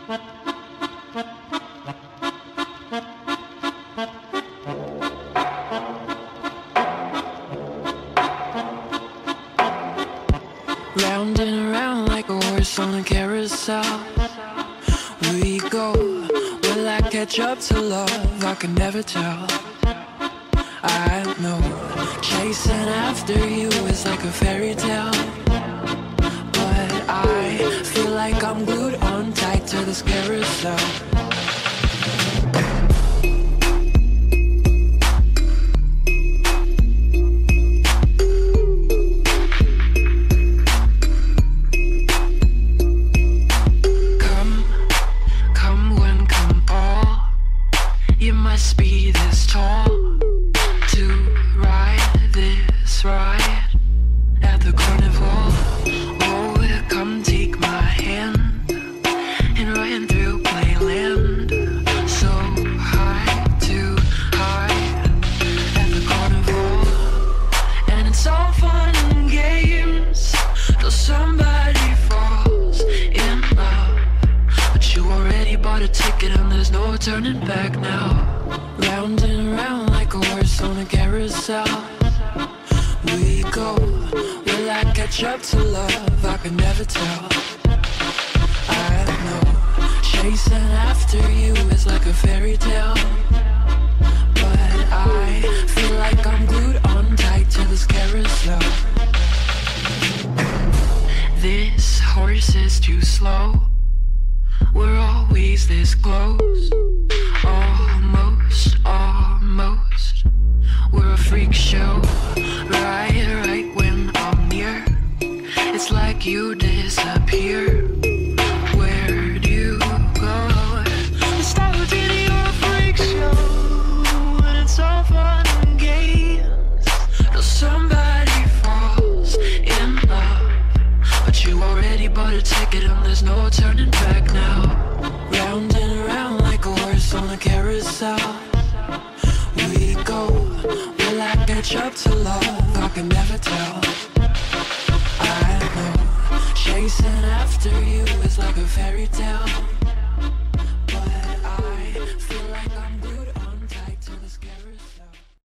Round and around like a horse on a carousel we go. Will I catch up to love? I can never tell. I know chasing after you is like a fairy tale, but I feel like I'm glued on tight to this carousel. You must be this tall to ride this ride at the carnival. Oh, come take my hand and run through playland. So high to high at the carnival, and it's all fun and games till somebody falls in love. But you already bought a ticket and there's no turning back now. Round and around like a horse on a carousel we go. Will I catch up to love? I can never tell. I know chasing after you is like a fairy tale, but I feel like I'm glued on tight to this carousel. This horse is too slow. We're always this close. Almost, almost. We're a freak show. Right when I'm near, it's like you disappear. Where do you go? It's like you're a freak show, and it's all fun and games till somebody falls in love. But you already bought a ticket and there's no turning back now. Round and around like a horse on a carousel we go. Will I catch up to love? I can never tell. I know chasing after you is like a fairy tale.